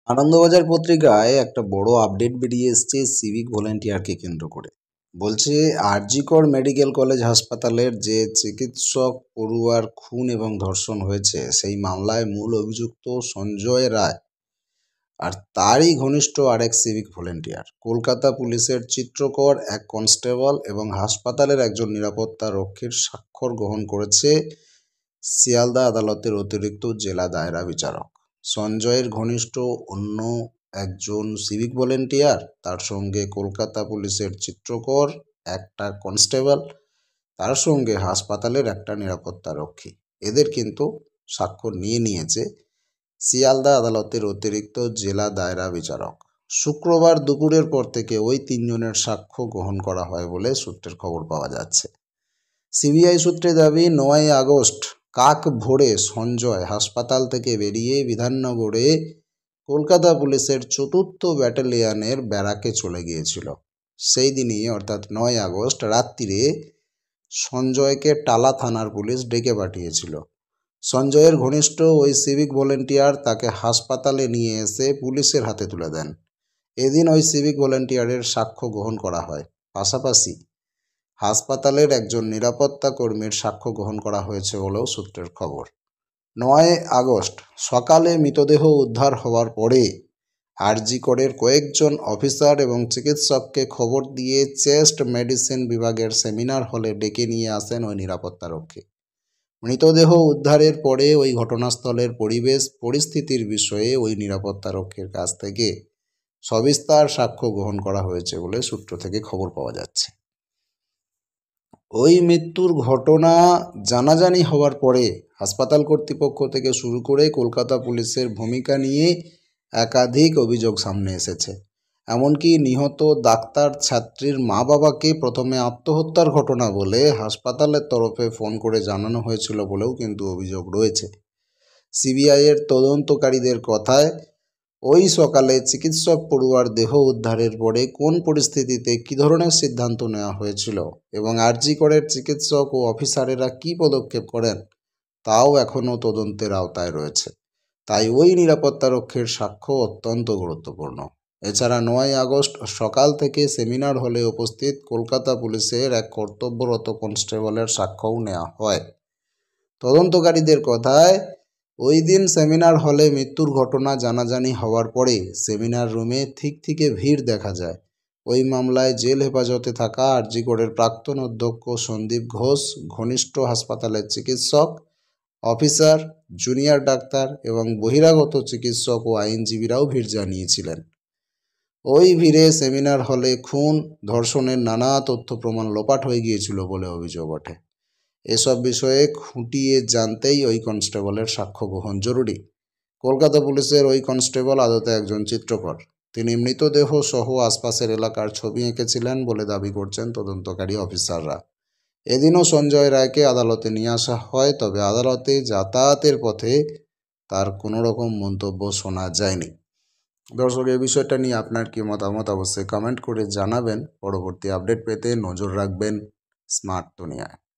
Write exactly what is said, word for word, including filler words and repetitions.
আনন্দবাজার পত্রিকায় একটা বড় আপডেট বেরিয়ে এসছে সিভিক ভলেন্টিয়ারকে কেন্দ্র করে। বলছে আরজি কর মেডিকেল কলেজ হাসপাতালের যে চিকিৎসক পড়ুয়ার খুন এবং ধর্ষণ হয়েছে সেই মামলায় মূল অভিযুক্ত সঞ্জয় রায় আর তারই ঘনিষ্ঠ আরেক সিভিক ভলেন্টিয়ার কলকাতা পুলিশের চিত্রকর এক কনস্টেবল এবং হাসপাতালের একজন নিরাপত্তা রক্ষীর স্বাক্ষর গ্রহণ করেছে শিয়ালদা আদালতের অতিরিক্ত জেলা দায়রা বিচারক। সঞ্জয়ের ঘনিষ্ঠ অন্য একজন সিভিক ভলেন্টিয়ার, তার সঙ্গে কলকাতা পুলিশের চিত্রকর একটা কনস্টেবল, তার সঙ্গে হাসপাতালের একটা নিরাপত্তা রক্ষী, এদের কিন্তু স্বাক্ষর নিয়ে নিয়েছে শিয়ালদা আদালতের অতিরিক্ত জেলা দায়রা বিচারক। শুক্রবার দুপুরের পর থেকে ওই তিনজনের সাক্ষ্য গ্রহণ করা হয় বলে সূত্রের খবর পাওয়া যাচ্ছে। সিবিআই সূত্রে দাবি, নয় আগস্ট কাক ভোরে সঞ্জয় হাসপাতাল থেকে বেরিয়ে বিধাননগরে কলকাতা পুলিশের চতুর্থ ব্যাটালিয়নের ব্যারাকে চলে গিয়েছিল। সেই দিনই অর্থাৎ নয় আগস্ট রাত্রিরে সঞ্জয়কে টালা থানার পুলিশ ডেকে পাঠিয়েছিল। সঞ্জয়ের ঘনিষ্ঠ ওই সিভিক ভলেন্টিয়ার তাকে হাসপাতালে নিয়ে এসে পুলিশের হাতে তুলে দেন। এদিন ওই সিভিক ভলেন্টিয়ারের সাক্ষ্য গ্রহণ করা হয়। পাশাপাশি হাসপাতালের একজন নিরাপত্তা কর্মীর সাক্ষ্য গ্রহণ করা হয়েছে বলেও সূত্রের খবর। নয় আগস্ট সকালে মৃতদেহ উদ্ধার হওয়ার পরে আরজি করের কয়েকজন অফিসার এবং চিকিৎসককে খবর দিয়ে চেস্ট মেডিসিন বিভাগের সেমিনার হলে ডেকে নিয়ে আসেন ওই নিরাপত্তারক্ষী। মৃতদেহ উদ্ধারের পরে ওই ঘটনাস্থলের পরিবেশ পরিস্থিতির বিষয়ে ওই নিরাপত্তারক্ষীর কাছ থেকে সবিস্তার সাক্ষ্য গ্রহণ করা হয়েছে বলে সূত্র থেকে খবর পাওয়া যাচ্ছে। ওই মৃত্যুর ঘটনা জানাজানি হওয়ার পরে হাসপাতাল কর্তৃপক্ষ থেকে শুরু করে কলকাতা পুলিশের ভূমিকা নিয়ে একাধিক অভিযোগ সামনে এসেছে। এমনকি নিহত ডাক্তার ছাত্রীর মা বাবাকে প্রথমে আত্মহত্যার ঘটনা বলে হাসপাতালের তরফে ফোন করে জানানো হয়েছিল বলেও কিন্তু অভিযোগ রয়েছে। সিবিআইয়ের তদন্তকারীদের কথায়, ওই সকালে চিকিৎসক পড়ুয়ার দেহ উদ্ধারের পরে কোন পরিস্থিতিতে কী ধরনের সিদ্ধান্ত নেওয়া হয়েছিল এবং আরজি করের চিকিৎসক ও অফিসারেরা কী পদক্ষেপ করেন তাও এখনও তদন্তের আওতায় রয়েছে। তাই ওই নিরাপত্তারক্ষীর সাক্ষ্য অত্যন্ত গুরুত্বপূর্ণ। এছাড়া নয় আগস্ট সকাল থেকে সেমিনার হলে উপস্থিত কলকাতা পুলিশের এক কর্তব্যরত কনস্টেবলের সাক্ষ্যও নেওয়া হয়। তদন্তকারীদের কথায়, ওই দিন সেমিনার হলে মৃত্যুর ঘটনা জানাজানি হওয়ার পরে সেমিনার রুমে ঠিক থেকে ভিড় দেখা যায়। ওই মামলায় জেল হেফাজতে থাকা আরজি করের প্রাক্তন অধ্যক্ষ সন্দীপ ঘোষ, ঘনিষ্ঠ হাসপাতালের চিকিৎসক, অফিসার, জুনিয়র ডাক্তার এবং বহিরাগত চিকিৎসক ও আইনজীবীরাও ভিড় জানিয়েছিলেন। ওই ভিড়ে সেমিনার হলে খুন, ধর্ষণের নানা তথ্য প্রমাণ লোপাট হয়ে গিয়েছিল বলে অভিযোগ ওঠে। এসব বিষয়ে খুঁটিয়ে জানতেই ওই কনস্টেবলের সাক্ষ্য গ্রহণ জরুরি। কলকাতা পুলিশের ওই কনস্টেবল আদতে একজন চিত্রকর। তিনি মৃতদেহ সহ আশপাশের এলাকার ছবি এঁকেছিলেন বলে দাবি করছেন তদন্তকারী অফিসাররা। এদিনও সঞ্জয় রায়কে আদালতে নিয়ে আসা হয়, তবে আদালতে যাতায়াতের পথে তার কোনো রকম মন্তব্য শোনা যায়নি। দর্শক, এই বিষয়টা নিয়ে আপনার কি মতামত অবশ্যই কমেন্ট করে জানাবেন। পরবর্তী আপডেট পেতে নজর রাখবেন স্মার্ট দুনিয়ায়।